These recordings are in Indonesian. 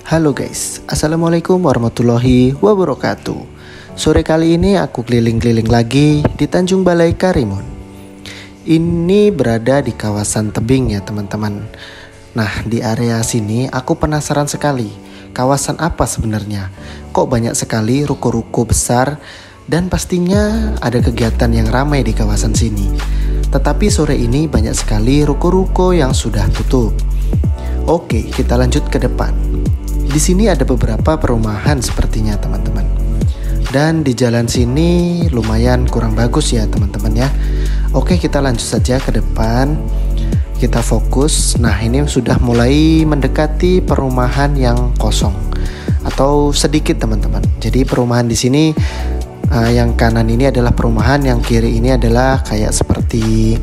Halo guys, Assalamualaikum warahmatullahi wabarakatuh. Sore kali ini aku keliling-keliling lagi di Tanjung Balai Karimun. Ini berada di kawasan tebing ya teman-teman. Nah, di area sini aku penasaran sekali, kawasan apa sebenarnya? Kok banyak sekali ruko-ruko besar dan pastinya ada kegiatan yang ramai di kawasan sini. Tetapi sore ini banyak sekali ruko-ruko yang sudah tutup. Oke, kita lanjut ke depan. Di sini ada beberapa perumahan sepertinya teman-teman. Dan di jalan sini lumayan kurang bagus ya teman-teman ya. Oke, kita lanjut saja ke depan. Kita fokus. Nah, ini sudah mulai mendekati perumahan yang kosong atau sedikit teman-teman. Jadi perumahan di sini yang kanan ini adalah perumahan, yang kiri ini adalah kayak seperti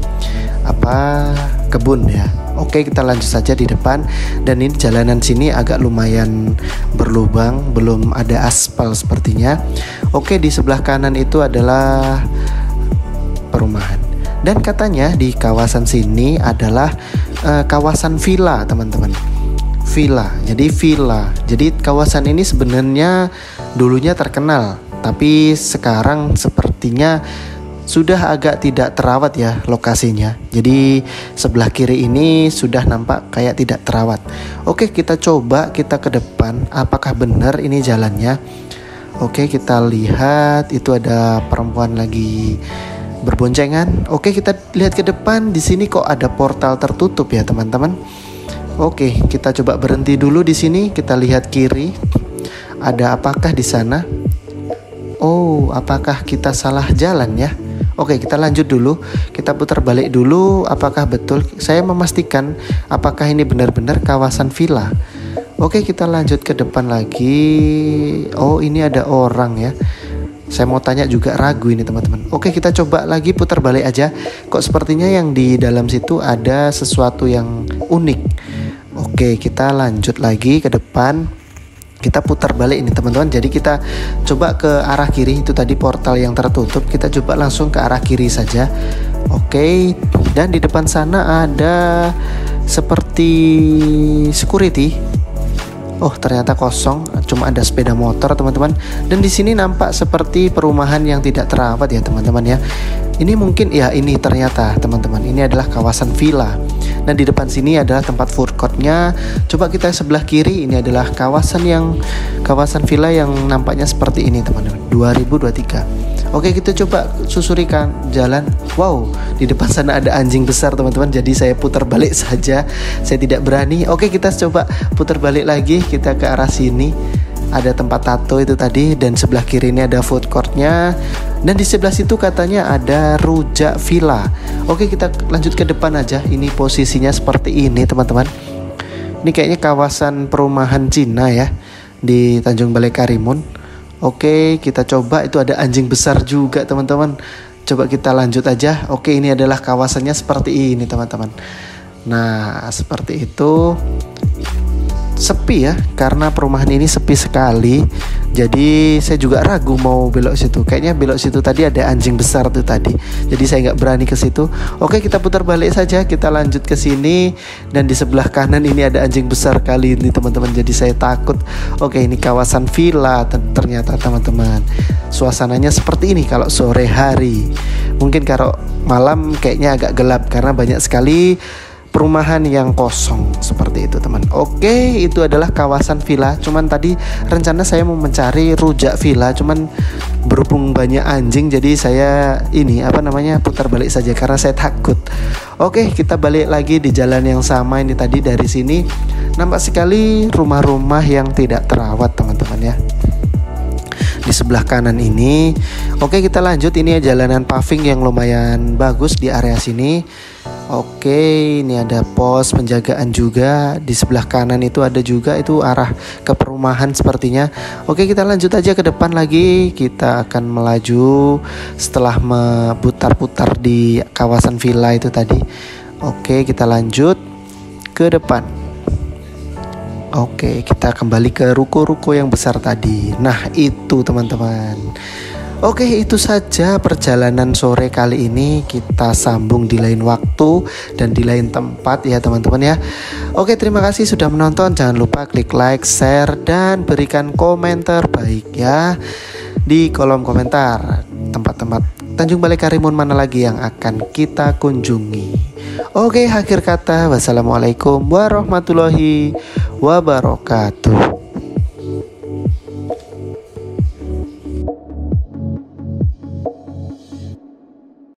kebun ya. Oke, kita lanjut saja di depan. Dan ini jalanan sini agak lumayan berlubang, belum ada aspal sepertinya. Oke, di sebelah kanan itu adalah perumahan. Dan katanya di kawasan sini adalah kawasan villa teman-teman. Jadi kawasan ini sebenarnya dulunya terkenal, tapi sekarang sepertinya sudah agak tidak terawat ya lokasinya. Jadi sebelah kiri ini sudah nampak kayak tidak terawat. Oke, kita coba kita ke depan. Apakah benar ini jalannya? Oke, kita lihat itu ada perempuan lagi berboncengan. Oke, kita lihat ke depan. Di sini kok ada portal tertutup ya teman-teman. Oke, kita coba berhenti dulu di sini. Kita lihat kiri. Ada apakah di sana? Oh, apakah kita salah jalan ya? Oke, kita lanjut dulu. Kita putar balik dulu. Apakah betul? Saya memastikan apakah ini benar-benar kawasan villa. Oke, kita lanjut ke depan lagi. Oh, ini ada orang ya. Saya mau tanya juga, ragu ini teman-teman. Oke, kita coba lagi putar balik aja. Kok sepertinya yang di dalam situ ada sesuatu yang unik. Oke, kita lanjut lagi ke depan. Kita putar balik ini teman-teman. Jadi kita coba ke arah kiri. Itu tadi portal yang tertutup. Kita coba langsung ke arah kiri saja. Oke. Dan di depan sana ada seperti security. Oh, ternyata kosong. Cuma ada sepeda motor teman-teman. Dan di sini nampak seperti perumahan yang tidak terawat ya teman-teman ya. Ini mungkin ya, ini ternyata teman-teman, ini adalah kawasan villa. Dan di depan sini adalah tempat food courtnya. Coba kita sebelah kiri, ini adalah kawasan villa yang nampaknya seperti ini teman-teman. 2023. Oke, kita coba susurikan jalan. Wow, di depan sana ada anjing besar teman-teman. Jadi saya putar balik saja. Saya tidak berani. Oke, kita coba putar balik lagi. Kita ke arah sini. Ada tempat tato itu tadi. Dan sebelah kiri ini ada food courtnya. Dan di sebelah situ katanya ada rujak villa. Oke, kita lanjut ke depan aja. Ini posisinya seperti ini teman-teman. Ini kayaknya kawasan perumahan Cina ya, di Tanjung Balai Karimun. Oke, kita coba. Itu ada anjing besar juga teman-teman. Coba kita lanjut aja. Oke, ini adalah kawasannya seperti ini teman-teman. Nah, seperti itu. Sepi ya, karena perumahan ini sepi sekali. Jadi saya juga ragu mau belok situ. Kayaknya belok situ tadi ada anjing besar tuh tadi. Jadi saya nggak berani ke situ. Oke, kita putar balik saja. Kita lanjut ke sini. Dan di sebelah kanan ini ada anjing besar kali ini teman-teman. Jadi saya takut. Oke, ini kawasan villa ternyata teman-teman. Suasananya seperti ini kalau sore hari. Mungkin kalau malam kayaknya agak gelap karena banyak sekali perumahan yang kosong seperti itu teman. Oke, itu adalah kawasan villa. Cuman tadi rencana saya mau mencari rujak villa, cuman berhubung banyak anjing jadi saya putar balik saja karena saya takut. Oke, kita balik lagi di jalan yang sama. Ini tadi dari sini nampak sekali rumah-rumah yang tidak terawat teman-teman ya. Di sebelah kanan ini. Oke, kita lanjut. Ini jalanan paving yang lumayan bagus di area sini. Oke, ini ada pos penjagaan juga. Di sebelah kanan itu ada juga, itu arah ke perumahan sepertinya. Oke, kita lanjut aja ke depan lagi. Kita akan melaju setelah memutar-putar di kawasan villa itu tadi. Oke, kita lanjut ke depan. Oke, kita kembali ke ruko-ruko yang besar tadi. Nah, itu teman-teman. Oke, itu saja perjalanan sore kali ini. Kita sambung di lain waktu dan di lain tempat ya teman-teman ya. Oke, terima kasih sudah menonton. Jangan lupa klik like, share, dan berikan komentar baik ya di kolom komentar. Tempat-tempat Tanjung Balai Karimun mana lagi yang akan kita kunjungi. Oke, akhir kata, wassalamualaikum warahmatullahi wabarakatuh.